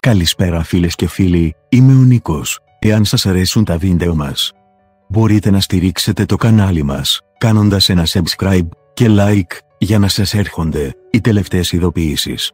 Καλησπέρα φίλες και φίλοι, είμαι ο Νίκος. Εάν σας αρέσουν τα βίντεο μας, μπορείτε να στηρίξετε το κανάλι μας, κάνοντας ένα subscribe και like, για να σας έρχονται οι τελευταίες ειδοποιήσεις.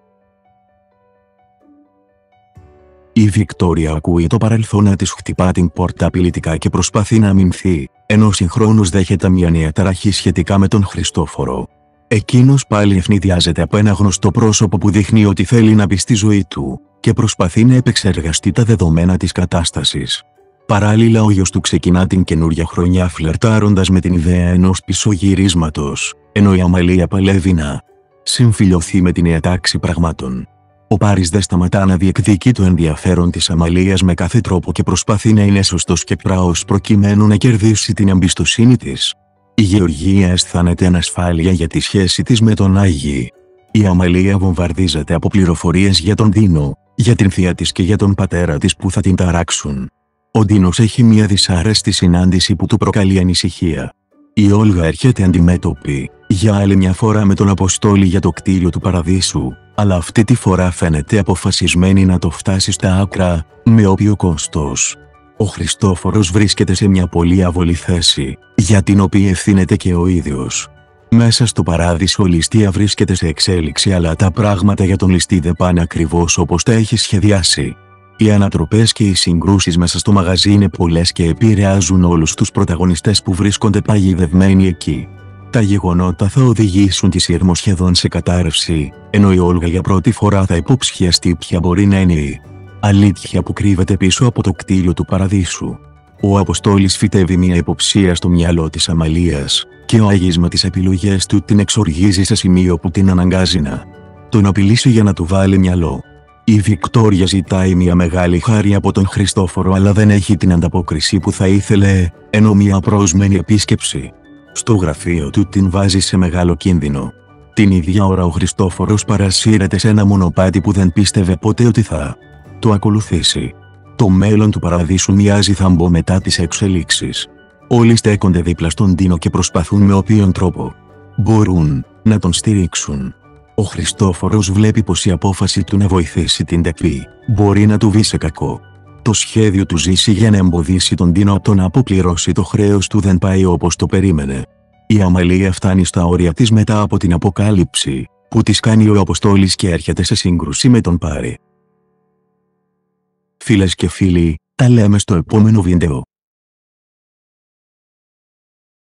Η Βικτόρια ακούει το παρελθόν να της χτυπά την πόρτα απειλητικά και προσπαθεί να αμυνθεί, ενώ συγχρόνως δέχεται μια νέα ταραχή σχετικά με τον Χριστόφορο. Εκείνος πάλι ευνηδιάζεται από ένα γνωστό πρόσωπο που δείχνει ότι θέλει να μπει στη ζωή του και προσπαθεί να επεξεργαστεί τα δεδομένα της κατάστασης. Παράλληλα ο γιος του ξεκινά την καινούρια χρονιά φλερτάροντας με την ιδέα ενός πισωγυρίσματος, ενώ η Αμαλία παλεύει να συμφιλιωθεί με τη νέα τάξη πραγμάτων. Ο Πάρης δεν σταματά να διεκδικεί το ενδιαφέρον της Αμαλίας με κάθε τρόπο και προσπαθεί να είναι σωστός και πράος προκειμένου να κερδίσει την εμπιστοσύνη της. Η Γεωργία αισθάνεται ανασφάλεια για τη σχέση της με τον Άγη. Η Αμαλία βομβαρδίζεται από πληροφορίες για τον Ντίνο, για την θεία της και για τον πατέρα της που θα την ταράξουν. Ο Ντίνος έχει μια δυσάρεστη συνάντηση που του προκαλεί ανησυχία. Η Όλγα έρχεται αντιμέτωπη για άλλη μια φορά με τον Αποστόλη για το κτίριο του Παραδείσου, αλλά αυτή τη φορά φαίνεται αποφασισμένη να το φτάσει στα άκρα, με όποιο κόστος. Ο Χριστόφορος βρίσκεται σε μια πολύ αβολή θέση, για την οποία ευθύνεται και ο ίδιος. Μέσα στο Παράδεισο η ληστεία βρίσκεται σε εξέλιξη, αλλά τα πράγματα για τον ληστή δεν πάνε ακριβώς όπως τα έχει σχεδιάσει. Οι ανατροπές και οι συγκρούσεις μέσα στο μαγαζί είναι πολλές και επηρεάζουν όλους τους πρωταγωνιστές που βρίσκονται παγιδευμένοι εκεί. Τα γεγονότα θα οδηγήσουν τη Σύρμο σχεδόν σε κατάρρευση, ενώ η Όλγα για πρώτη φορά θα υποψιαστεί ποια μπορεί να είναι η αλήθεια που κρύβεται πίσω από το κτίριο του Παραδείσου. Ο Αποστόλης φυτεύει μια υποψία στο μυαλό της Αμαλίας, και ο Άγης με τις επιλογές του την εξοργίζει σε σημείο που την αναγκάζει να τον απειλήσει για να του βάλει μυαλό. Η Βικτόρια ζητάει μια μεγάλη χάρη από τον Χριστόφορο, αλλά δεν έχει την ανταπόκριση που θα ήθελε, ενώ μια προηγούμενη επίσκεψη στο γραφείο του την βάζει σε μεγάλο κίνδυνο. Την ίδια ώρα ο Χριστόφορος παρασύρεται σε ένα μονοπάτι που δεν πίστευε ποτέ ότι θα το ακολουθήσει. Το μέλλον του Παραδείσου μοιάζει θαμπό μετά τις εξελίξεις. Όλοι στέκονται δίπλα στον Ντίνο και προσπαθούν με όποιον τρόπο μπορούν να τον στηρίξουν. Ο Χριστόφορος βλέπει πως η απόφαση του να βοηθήσει την τεπή μπορεί να του βγει σε κακό. Το σχέδιο του ζήσει για να εμποδίσει τον Ντίνο από το να αποπληρώσει το χρέος του δεν πάει όπως το περίμενε. Η Αμαλία φτάνει στα όρια της μετά από την αποκάλυψη που της κάνει ο Αποστόλης και έρχεται σε σύγκρουση με τον Πάρη. Φίλες και φίλοι, τα λέμε στο επόμενο βίντεο.